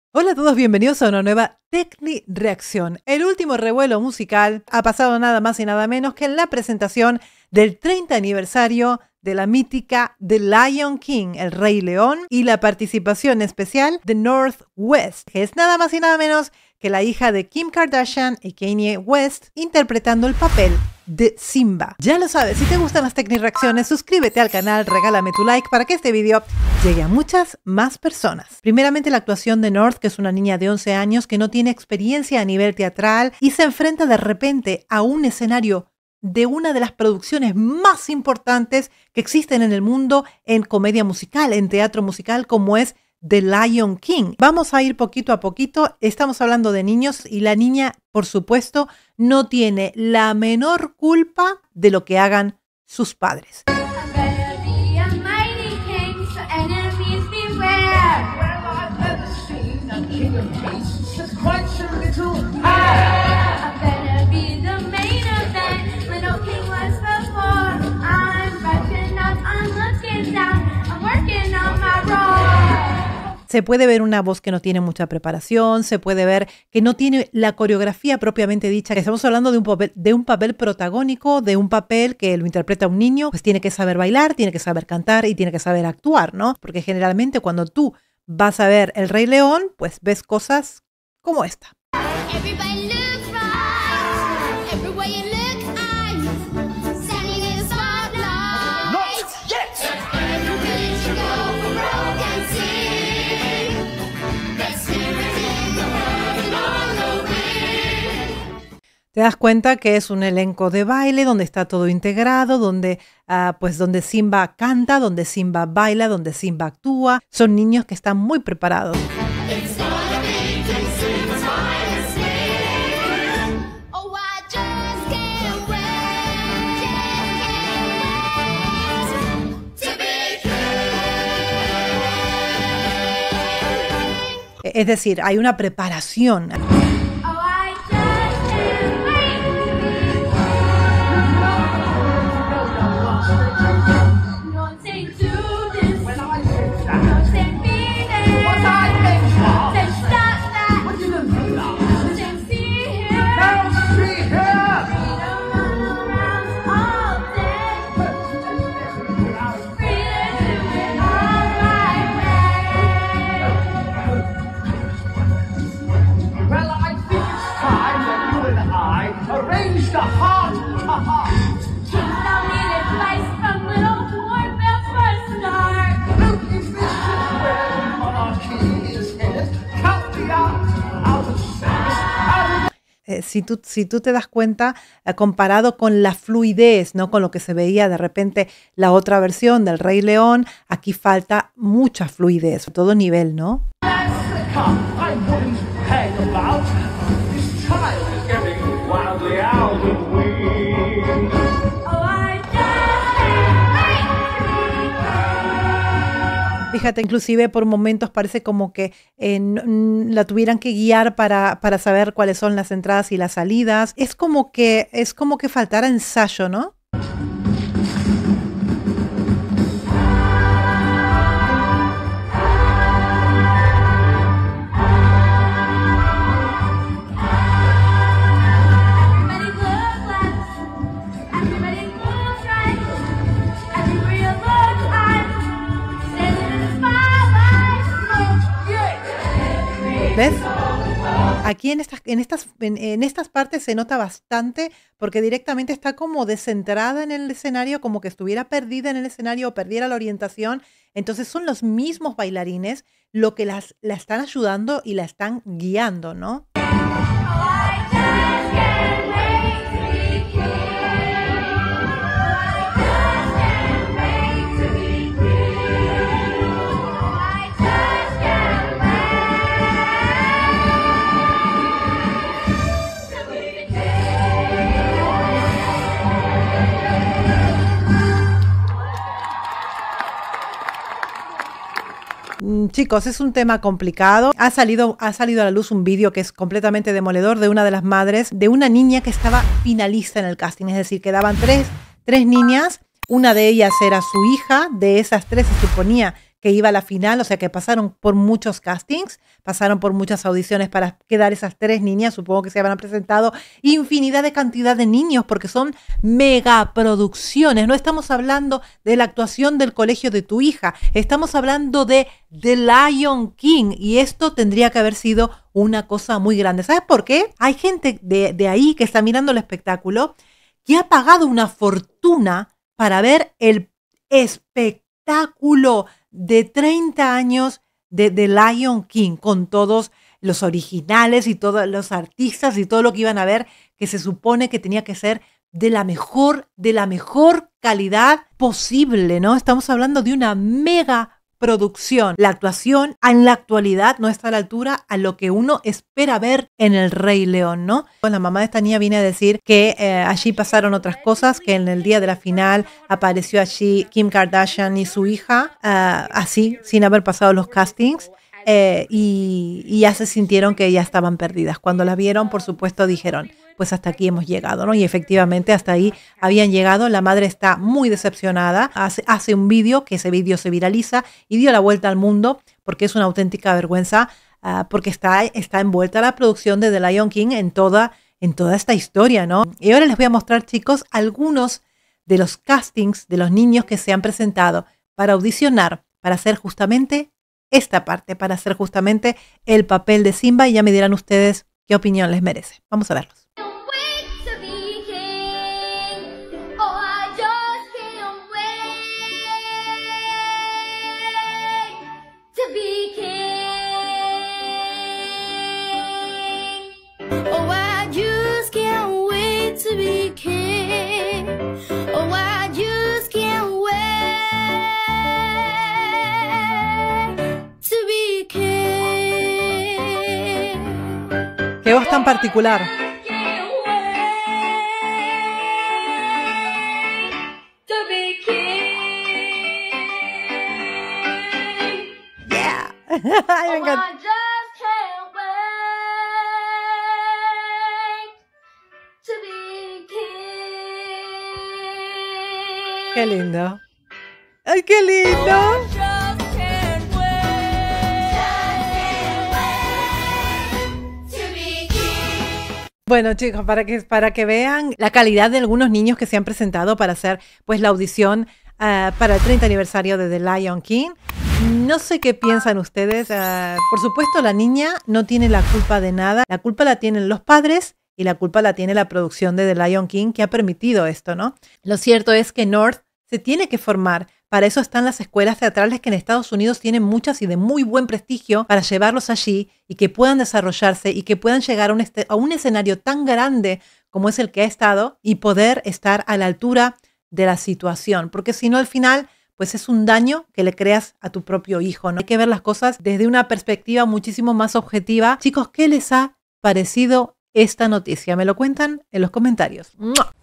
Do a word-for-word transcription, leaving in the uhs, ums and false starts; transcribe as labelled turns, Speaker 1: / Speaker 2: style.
Speaker 1: Hola a todos, bienvenidos a una nueva Tecni Reacción. El último revuelo musical ha pasado nada más y nada menos que en la presentación del treinta aniversario de la mítica The Lion King, el Rey León, y la participación especial de North West, que es nada más y nada menos que la hija de Kim Kardashian y Kanye West, interpretando el papel de Simba. Ya lo sabes, si te gustan las Tecni Reacciones, suscríbete al canal, regálame tu like para que este video llegue a muchas más personas. Primeramente, la actuación de North, que es una niña de once años que no tiene experiencia a nivel teatral y se enfrenta de repente a un escenario de una de las producciones más importantes que existen en el mundo en comedia musical, en teatro musical, como es The Lion King. Vamos a ir poquito a poquito. Estamos hablando de niños y la niña, por supuesto, no tiene la menor culpa de lo que hagan sus padres. Se puede ver una voz que no tiene mucha preparación, se puede ver que no tiene la coreografía propiamente dicha. Estamos hablando de un papel, de un papel protagónico, de un papel que lo interpreta un niño, pues tiene que saber bailar, tiene que saber cantar y tiene que saber actuar, ¿no? Porque generalmente cuando tú vas a ver El Rey León, pues ves cosas como esta. Te das cuenta que es un elenco de baile donde está todo integrado, donde, uh, pues donde Simba canta, donde Simba baila, donde Simba actúa. Son niños que están muy preparados. Es decir, hay una preparación. Eh, si, tú, si tú te das cuenta, eh, comparado con la fluidez, ¿no? Con lo que se veía de repente la otra versión del Rey León, aquí falta mucha fluidez, a todo nivel, ¿no? Fíjate, inclusive por momentos parece como que eh, la tuvieran que guiar para, para saber cuáles son las entradas y las salidas. Es como que, es como que faltara ensayo, ¿no? ¿Ves? Aquí en estas, en, estas, en, en estas partes se nota bastante porque directamente está como descentrada en el escenario, como que estuviera perdida en el escenario o perdiera la orientación. Entonces son los mismos bailarines lo que las, la están ayudando y la están guiando, ¿no? Chicos, es un tema complicado. Ha salido, ha salido a la luz un vídeo que es completamente demoledor de una de las madres de una niña que estaba finalista en el casting. Es decir, quedaban tres, tres niñas. Una de ellas era su hija. De esas tres se suponía que iba a la final, o sea que pasaron por muchos castings, pasaron por muchas audiciones para quedar esas tres niñas, supongo que se habrán presentado infinidad de cantidad de niños porque son megaproducciones, no estamos hablando de la actuación del colegio de tu hija, estamos hablando de The Lion King y esto tendría que haber sido una cosa muy grande. ¿Sabes por qué? Hay gente de, de ahí que está mirando el espectáculo que ha pagado una fortuna para ver el espectáculo de treinta años de The Lion King, con todos los originales y todos los artistas y todo lo que iban a ver, que se supone que tenía que ser de la mejor, de la mejor calidad posible, ¿no? Estamos hablando de una mega producción. La actuación en la actualidad no está a la altura a lo que uno espera ver en El Rey León, ¿no? La mamá de esta niña viene a decir que eh, allí pasaron otras cosas, que en el día de la final apareció allí Kim Kardashian y su hija, uh, así, sin haber pasado los castings, eh, y, y ya se sintieron que ya estaban perdidas. Cuando la vieron, por supuesto, dijeron, pues hasta aquí hemos llegado, ¿no? Y efectivamente hasta ahí habían llegado. La madre está muy decepcionada, hace, hace un vídeo, que ese vídeo se viraliza y dio la vuelta al mundo porque es una auténtica vergüenza, uh, porque está, está envuelta la producción de The Lion King en toda, en toda esta historia, ¿no? Y ahora les voy a mostrar, chicos, algunos de los castings de los niños que se han presentado para audicionar, para hacer justamente esta parte, para hacer justamente el papel de Simba, y ya me dirán ustedes qué opinión les merece. Vamos a verlos.
Speaker 2: Oh, I just can't wait to be king. Oh, I just can't wait to be king.
Speaker 1: Qué voz tan particular. Yeah. Ay, me encanta. Qué lindo. ¡Ay, qué lindo! Bueno, chicos, para que, para que vean la calidad de algunos niños que se han presentado para hacer pues la audición uh, para el treinta aniversario de The Lion King. No sé qué piensan ustedes. Uh, por supuesto, la niña no tiene la culpa de nada. La culpa la tienen los padres y la culpa la tiene la producción de The Lion King, que ha permitido esto, ¿no? Lo cierto es que North se tiene que formar. Para eso están las escuelas teatrales que en Estados Unidos tienen muchas y de muy buen prestigio, para llevarlos allí y que puedan desarrollarse y que puedan llegar a un, a un escenario tan grande como es el que ha estado y poder estar a la altura de la situación. Porque si no, al final, pues es un daño que le creas a tu propio hijo, ¿no? Hay que ver las cosas desde una perspectiva muchísimo más objetiva. Chicos, ¿qué les ha parecido esta noticia? Me lo cuentan en los comentarios. ¡Mua!